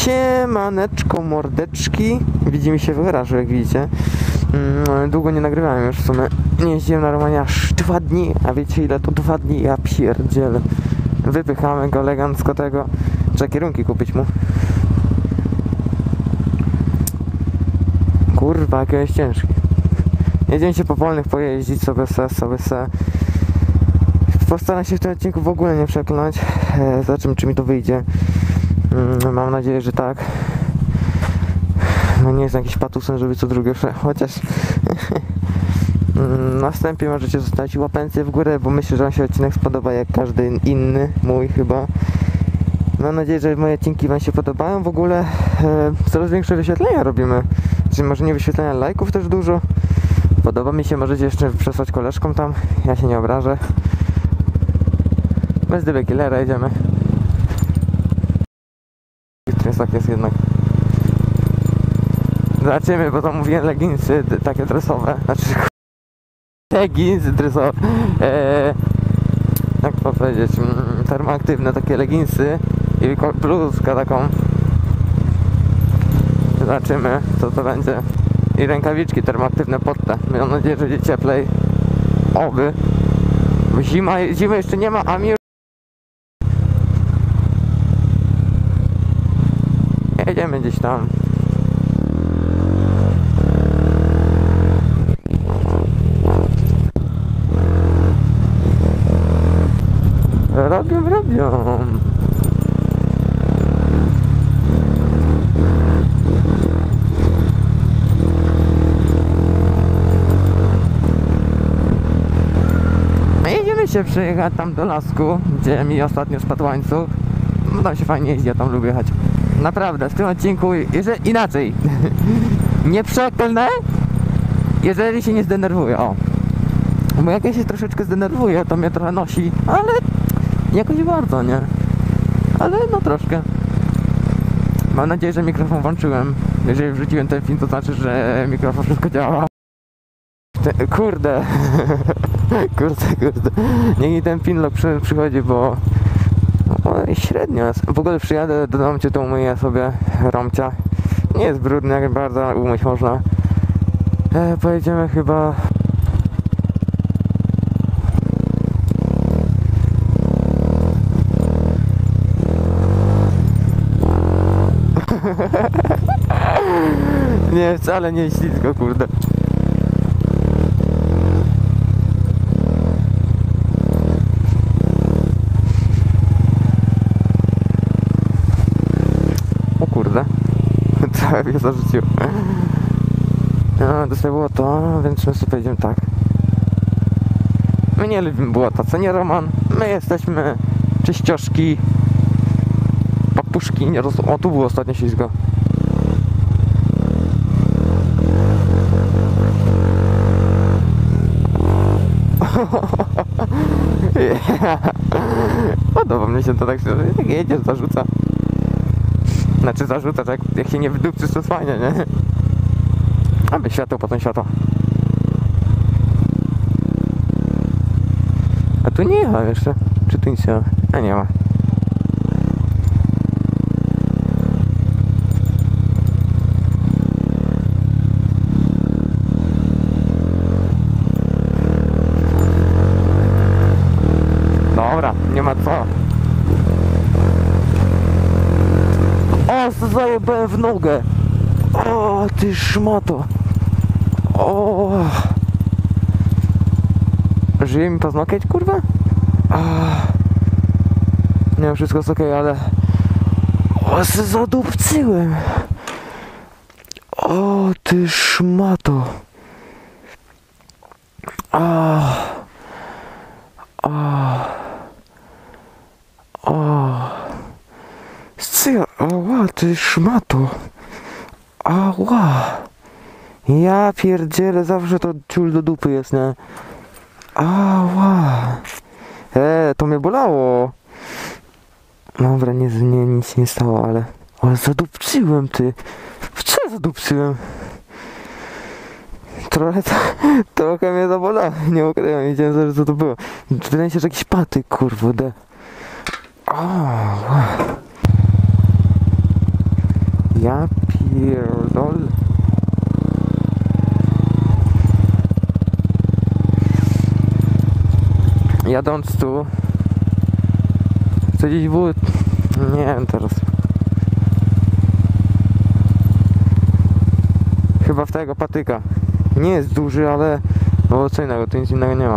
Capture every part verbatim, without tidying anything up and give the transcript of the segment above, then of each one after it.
Siemaneczko, mordeczki. Widzimy się w garażu, jak widzicie. Mm, długo nie nagrywałem już w sumie. Nie jeździłem na Romanie aż dwa dni. A wiecie ile to dwa dni? Ja pierdzielę. Wypychamy go elegancko tego. Trzeba kierunki kupić mu. Kurwa, jaki jest ciężki. Jedziemy się po polnych pojeździć, sobie se, sobie se. Postaram się w tym odcinku w ogóle nie przekląć. E, zobaczymy, czy mi to wyjdzie. Mm, mam nadzieję, że tak. No nie jest jakiś patusem, żeby co drugie prze... chociaż na wstępie możecie zostawić łapencję w górę, bo myślę, że wam się odcinek spodoba jak każdy inny, mój chyba. Mam nadzieję, że moje odcinki wam się podobają. W ogóle e, coraz większe wyświetlenia robimy. Czyli może nie wyświetlenia, lajków też dużo. Podoba mi się, możecie jeszcze przesłać koleżkom tam. Ja się nie obrażę. Bez dyby killera jedziemy. Tak jest jednak. Zobaczymy, bo to mówiłem leginsy takie dresowe. Znaczy leginsy dresowe. Eee, jak to powiedzieć? Termoaktywne takie leginsy i bluzkę taką. Zobaczymy, co to będzie. I rękawiczki termoaktywne pod te. Mam nadzieję, że będzie cieplej. Oby. Zima, zimy jeszcze nie ma, a mi już... Jedziemy gdzieś tam. Robią, robią. Jedziemy się przyjechać tam do lasku, gdzie mi ostatnio spadł łańcuch. No tam się fajnie jeździ, ja tam lubię jechać. Naprawdę, w tym odcinku, jeżeli inaczej, nie przeklnę, jeżeli się nie zdenerwuję, o. Bo jak ja się troszeczkę zdenerwuję, to mnie trochę nosi, ale jakoś bardzo, nie? Ale no troszkę. Mam nadzieję, że mikrofon włączyłem. Jeżeli wrzuciłem ten film, to znaczy, że mikrofon wszystko działa. Te, kurde. kurde, kurde. Niech mi ten pinlock przy, przychodzi, bo... No, średnio jest. W ogóle przyjadę do domu, to umyję sobie Romcia. Nie jest brudny, jak bardzo umyć można. E, pojedziemy chyba... Nie, wcale nie ślisko, kurde. O kurde. Trochę mnie zarzuciło. No, to było to, więc my sobie pojedziemy tak. My nie lubimy błota, co nie, Roman? My jesteśmy czyścioszki, papuszki, nie roz... O, tu było ostatnio ślizgo. Podoba mnie się to tak szczerze, jak jedzie, zarzuca. Znaczy zarzuca, tak jak się nie wydupcy, to fajnie, nie? Aby światło, potem światło. A tu nie ma jeszcze. Czy tu nic nie ma? A nie ma. Dobra, nie ma co. O, co zajebałem w nogę. O, ty szmato. O. Żyje mi paznokieć, kurwa? O. Nie wiem, wszystko jest okej, ale... O, se zadupcyłem. O, ty szmato. O. O. O. Scyja. Ała, ty szmato. Ała. Ja pierdzielę, zawsze to ciul do dupy jest, nie? Ała. Eee, to mnie bolało. Dobra, nie, nie, nic nie stało, ale... Ale zadupcyłem, ty. W co ja zadupcyłem? Trochę, to, trochę mnie zabolało, nie ukrywam, nie wiedziałem, co to było. Wydaje się, że jakiś patyk, kurwa, de. O, Ja pierdol. Jadąc tu, chcę gdzieś wód, nie wiem teraz. Chyba w tego patyka. Nie jest duży, ale owocyjnego, tu nic innego nie ma.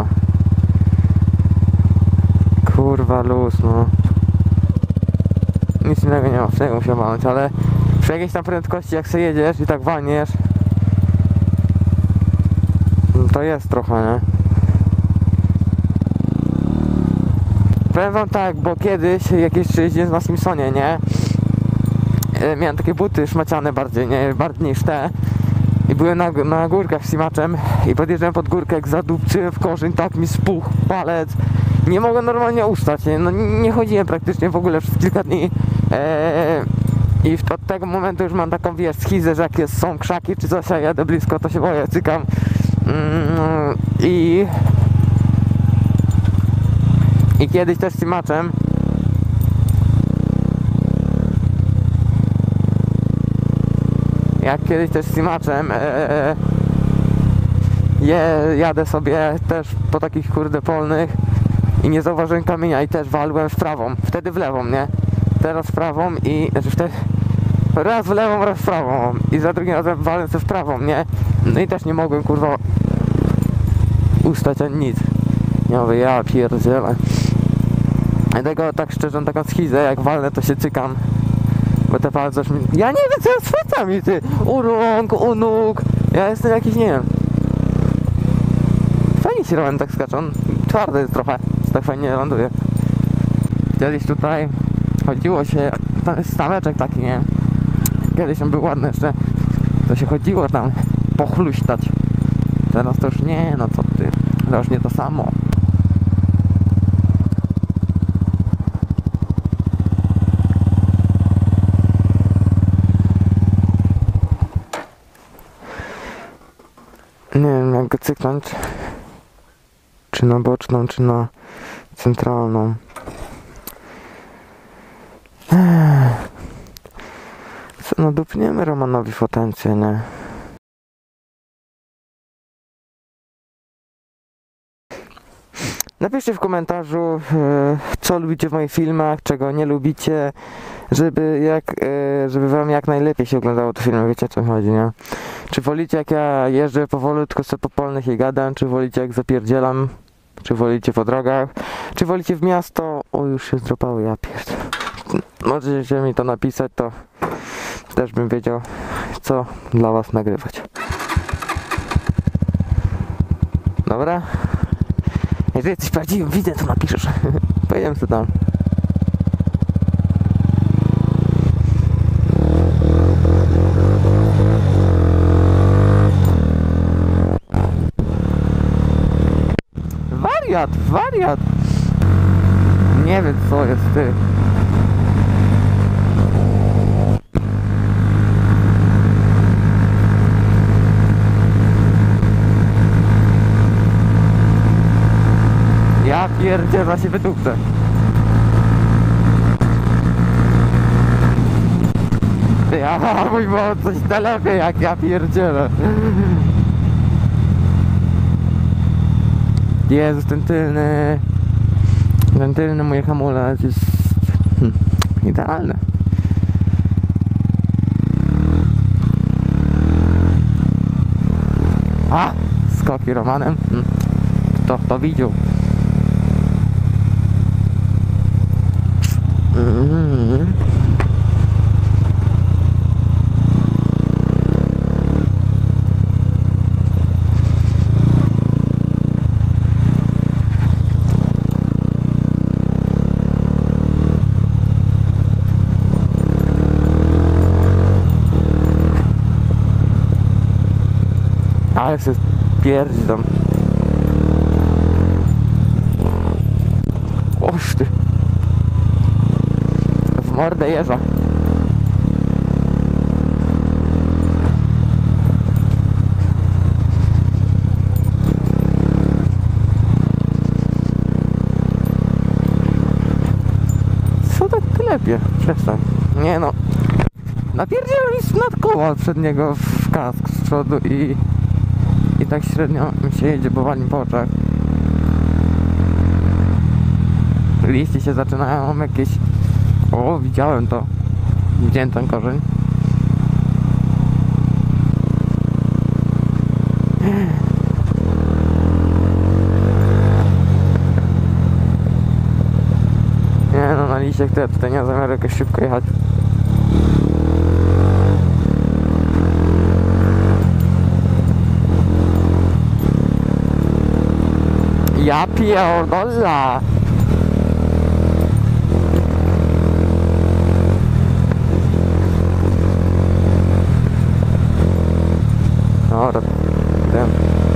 Kurwa luz, no. Nic innego nie ma, w tego musiał walnąć, ale przy jakiejś tam prędkości jak sobie jedziesz i tak walniesz, to jest trochę, nie? Powiem wam tak, bo kiedyś, jakieś jeździłem na Simpsonie, nie? Miałem takie buty szmaciane bardziej, nie? Bardziej niż te. I byłem na, na górkach z Simaczem i podjeżdżałem pod górkę, jak zadupczyłem w korzeń, tak mi spuchł palec. Nie mogłem normalnie ustać, nie? No nie chodziłem praktycznie w ogóle przez kilka dni. Eee, I od tego momentu już mam taką, wiesz, schizę, że jak jest, są krzaki czy coś, a jadę blisko, to się boję, cykam. Mm, I... I kiedyś też z Simaczem jak kiedyś też z Simaczem e, je, jadę sobie też po takich kurde polnych i nie zauważyłem kamienia i też walłem w prawą, wtedy w lewą, nie? Teraz w prawą i znaczy wtedy raz w lewą, raz w prawą i za drugim razem walłem sobie w prawą, nie? No i też nie mogłem kurwa ustać ani nic. Ja mówię, ja pierdzielę. Dlatego tak szczerze, taką schizę, jak walnę to się cykam. Bo te palce mi... Ja nie wiem co jest z palcami, ty! U rąk, u nóg. Ja jestem jakiś, nie wiem. Fajnie się robią tak skaczą. Twardy jest trochę, tak fajnie ląduje. Kiedyś tutaj chodziło się, tam jest stameczek taki, nie? Kiedyś on był ładny jeszcze. To się chodziło tam pochluśtać. Teraz to już nie, no co ty. To już nie to samo. Nie wiem jak go cyknąć. Czy na boczną, czy na centralną. Co, no dupniemy Romanowi potencję, nie? Napiszcie w komentarzu, co lubicie w moich filmach, czego nie lubicie, żeby jak, żeby wam jak najlepiej się oglądało te filmy, wiecie o co chodzi, nie? Czy wolicie jak ja jeżdżę powolutku sobie po polnych i gadam, czy wolicie jak zapierdzielam, czy wolicie po drogach, czy wolicie w miasto, o już się zdropały, ja pierd... Możecie mi to napisać, to też bym wiedział, co dla was nagrywać. Dobra? Jeżeli jesteś prawdziwym widzem, to napiszesz. Pojedziemy sobie tam. Wariat, wariat! Nie wiem co jest ty. Ja pierdzielę się wydupcę. Ja mój bo coś telepie jak ja pierdzielę. Jezus, ten tylny... Ten tylny mój hamulec jest... Hmm, idealny. A! Skoki Romanem. Hmm. Kto to widział? Mm-hmm. Ale się pierdzi tam. Oż ty. W mordę jeża. Co tak klepie? Przestań. Nie no. napierdzielał mi nad koła przedniego w kask z przodu i i tak średnio mi się jedzie, bo wali po oczach. Liście się zaczynają jakieś... O, widziałem to. Widziałem ten korzeń. Nie no, na liściach to ja tutaj nie mam zamiaru jakoś szybko jechać. Ja pierdolę! Dobra, wiem.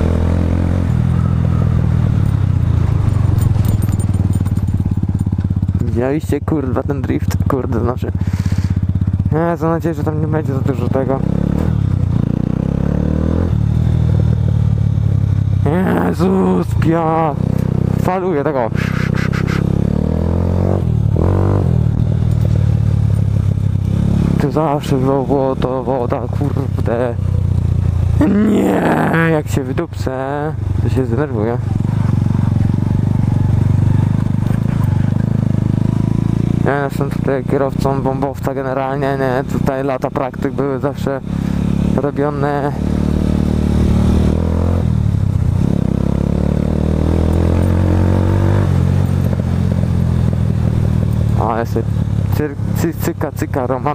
Widzieliście kurwa ten drift? Kurde, znaczy... Ja mam nadzieję, że tam nie będzie za dużo tego. Jezus, pia! Faluję tego. Tu zawsze było to woda, kurde. Nie, jak się wydupcę, to się zdenerwuję. Ja jestem tutaj kierowcą bombowca generalnie, nie, tutaj lata praktyk były zawsze robione. A, jest cyr, cy, cyka, cyka, Roman.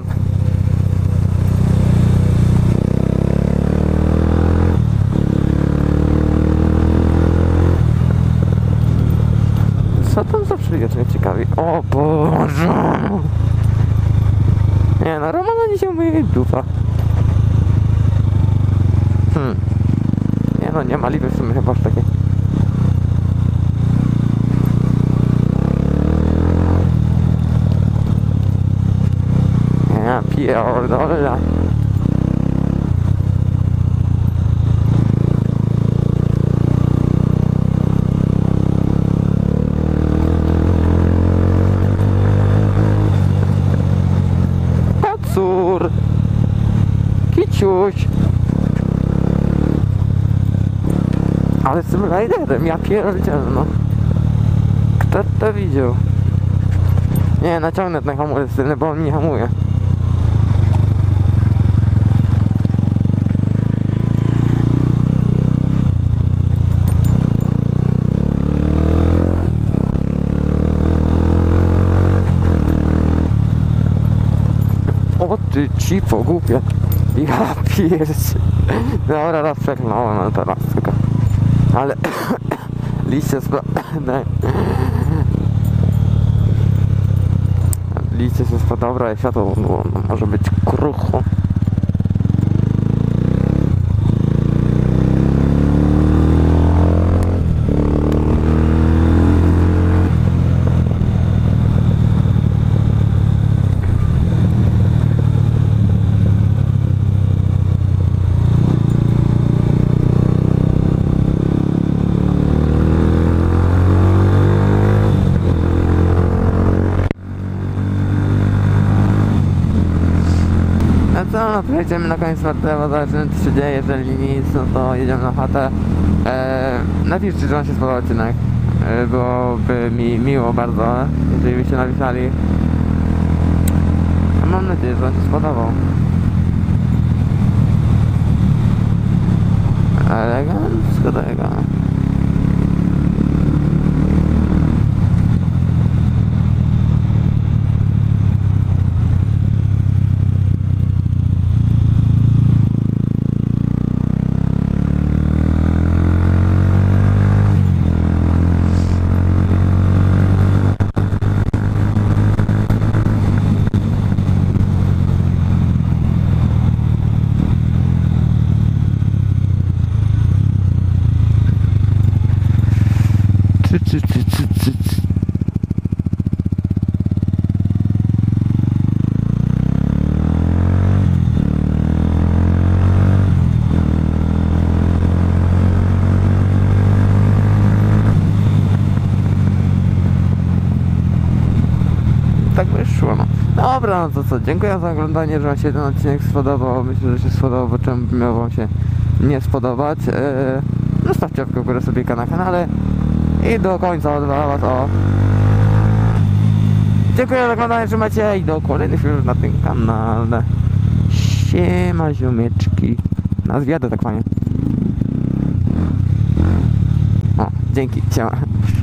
Co tam za przyjazd mnie ciekawi? O Boże! Nie no, Romana nie się umyje dupa. Hmm. Nie no, nie ma lipy w sumie chyba aż takie. Ja pierdolę. Pacur! Kiciuś! Ale z tym riderem, ja pierdzielę, no. Kto to widział? Nie, naciągnę ten hamulec tylny, bo on mi hamuje. O ty cipo, głupie. Ja pierdzie. Dobra, raz przeklnąłem, ale teraz tylko. Ale... liście spadne. Liście się spadł, dobra, i światło no, no, może być krucho. No to jedziemy na koniec Wartewa, zobaczymy co się dzieje, jeżeli nic, no to jedziemy na chatę. Eee, napiszcie, że wam się spodobał odcinek, eee, byłoby mi miło bardzo, jeżeli byście napisali. Mam nadzieję, że wam się spodobał. Elegancko tego. dobra, no to co, dziękuję za oglądanie, że wam się ten odcinek spodobał. Myślę, że się spodobał, bo czemu by miał wam się nie spodobać. Eee, zostawcie łapkę w górę sobie na kanale i do końca dla was o. Dziękuję za oglądanie, trzymajcie i do kolejnych filmów na tym kanale. Siema ziomeczki. Na zwiadę tak fajnie. O, dzięki, siema.